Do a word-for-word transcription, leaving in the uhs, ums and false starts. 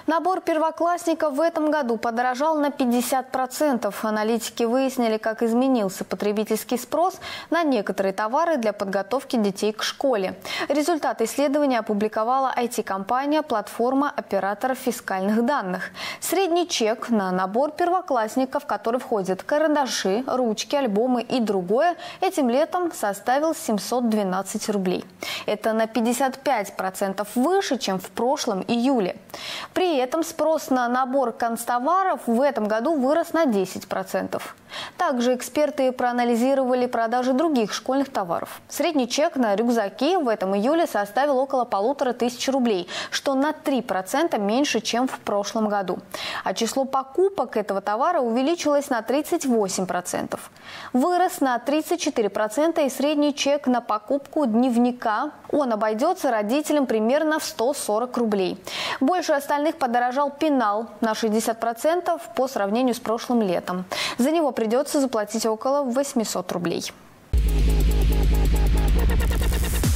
Набор первоклассников в этом году подорожал на пятьдесят процентов. Аналитики выяснили, как изменился потребительский спрос на некоторые товары для подготовки детей к школе. Результаты исследования опубликовала ай ти-компания «Платформа операторов фискальных данных». Средний чек на набор первоклассников, в который входят карандаши, ручки, альбомы и другое, этим летом составил семьсот двенадцать рублей. Это на пятьдесят пять процентов выше, чем в прошлом июле. При этом спрос на набор канцтоваров в этом году вырос на десять процентов. Также эксперты проанализировали продажи других школьных товаров. Средний чек на рюкзаки в этом июле составил около полутора тысяч рублей, что на три процента меньше, чем в прошлом году. А число покупок этого товара увеличилось на тридцать восемь процентов. Вырос на тридцать четыре процента и средний чек на покупку дневника. Он обойдется родителям примерно в сто сорок рублей. Больше остальных подорожал пенал на шестьдесят процентов по сравнению с прошлым летом. За него придется заплатить около восьмисот рублей.